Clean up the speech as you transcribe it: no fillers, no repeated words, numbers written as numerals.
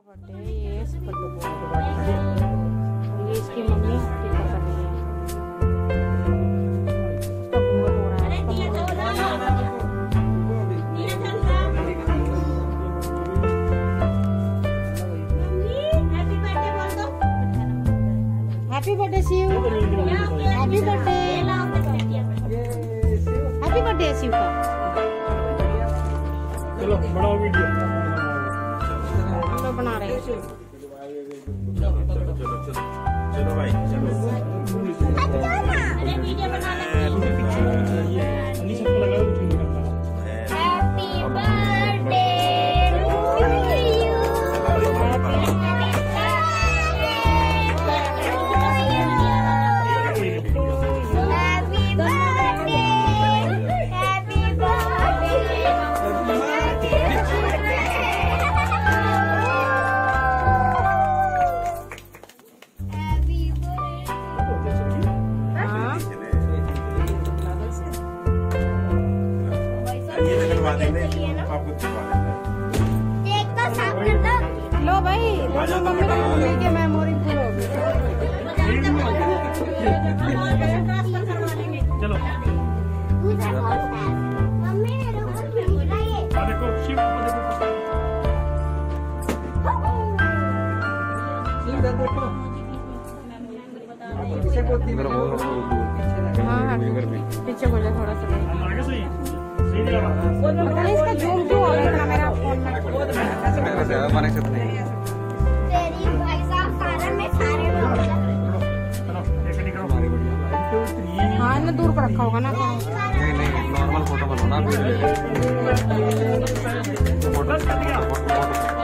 Birthday ये इसकी mummy टीका कर रही है। Happy birthday Shiv, happy birthday, happy birthday Shiv का। चलो बनाओ वीडियो, तो बना रहे हैं। चलो भाई चलो। अरे वीडियो बना लेते हैं। लो भाई दोनों मम्मी को लेके मेमोरी फुल हो गई। चलो मम्मी देखो शिव हाँ हाँ पीछे बोले थोड़ा सा। आगे सही पता नहीं इसका जूम क्यों हो रहा है इतना मेरा फोन में। तेरी भाई साहब सारा में सारे लोग हाँ ना दूर पर रखा होगा ना। नहीं नॉर्मल फोटो बनाना।